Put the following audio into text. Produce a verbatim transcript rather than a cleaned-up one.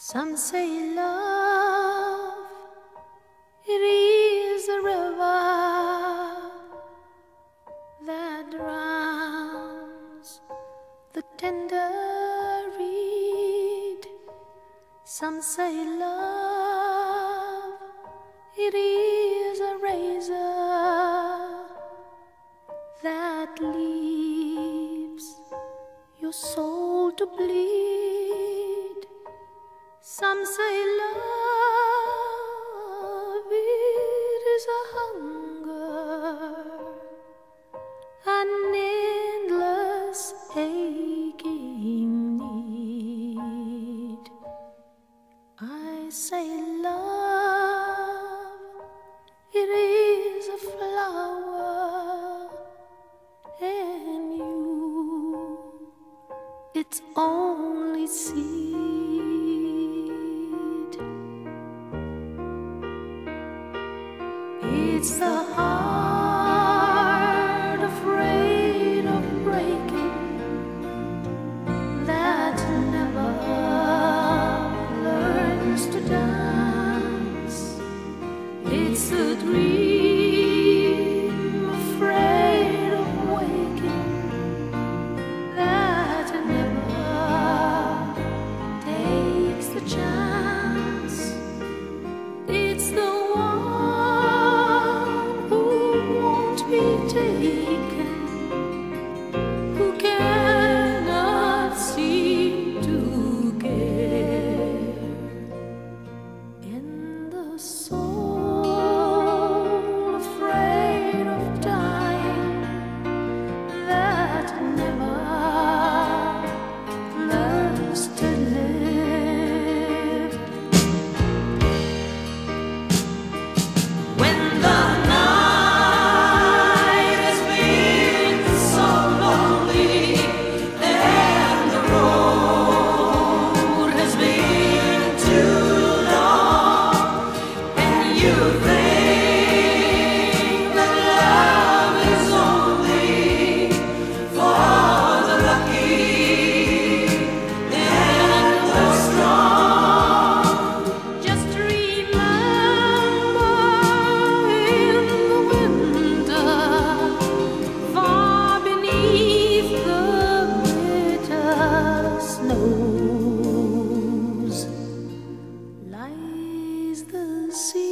Some say love, it is a river that drowns the tender reed. Some say love, it is a razor that leaves your soul to bleed. Some say love, it is a hunger, an endless aching need. I say love, it is a flower, and you, its only seed. It's the heart afraid of breaking that never learns to dance. It's the dream afraid of waking that never takes the chance. It's the be taken, who cannot seem to care, in the soul afraid of dying that never learns to live. When the lies the sea.